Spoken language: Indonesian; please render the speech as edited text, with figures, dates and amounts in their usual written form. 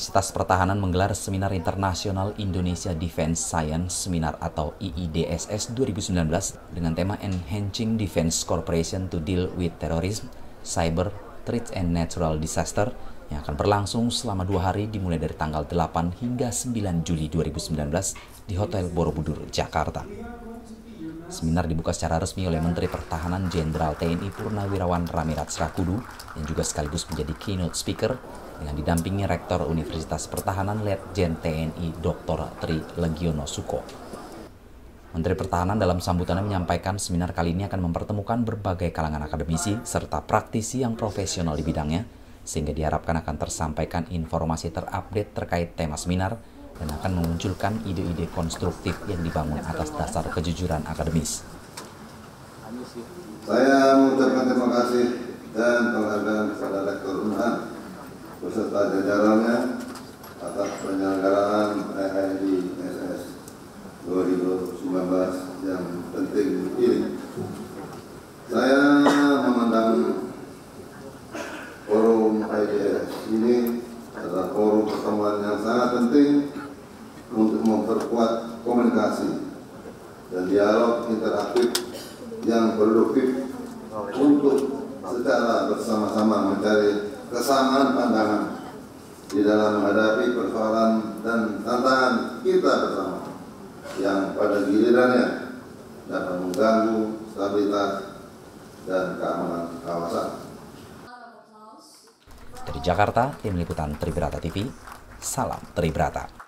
Universitas Pertahanan menggelar Seminar Internasional Indonesia Defense Science Seminar atau IIDSS 2019 dengan tema Enhancing Defense Cooperation to Deal with Terrorism, Cyber, Threats and Natural Disaster yang akan berlangsung selama 2 hari dimulai dari tanggal 8 hingga 9 Juli 2019 di Hotel Borobudur, Jakarta. Seminar dibuka secara resmi oleh Menteri Pertahanan Jenderal TNI Purnawirawan Ramirat Srakudu yang juga sekaligus menjadi keynote speaker dengan didampingi Rektor Universitas Pertahanan Letjen TNI Dr. Tri Legiono Suko. Menteri Pertahanan dalam sambutannya menyampaikan seminar kali ini akan mempertemukan berbagai kalangan akademisi serta praktisi yang profesional di bidangnya, sehingga diharapkan akan tersampaikan informasi terupdate terkait tema seminar dan akan memunculkan ide-ide konstruktif yang dibangun atas dasar kejujuran akademis. Saya mengucapkan terima kasih dan penghargaan kepada Rektor Unhad beserta jajarannya atas penyelenggaraan IIDSS 2019 yang penting ini. Saya memandang forum IIDSS ini adalah forum pertemuan yang sangat penting untuk memperkuat komunikasi dan dialog interaktif yang produktif untuk secara bersama-sama mencari kesamaan pandangan di dalam menghadapi persoalan dan tantangan kita bersama yang pada gilirannya dapat mengganggu stabilitas dan keamanan kawasan. Dari Jakarta, tim liputan Tribrata TV, salam Tribrata.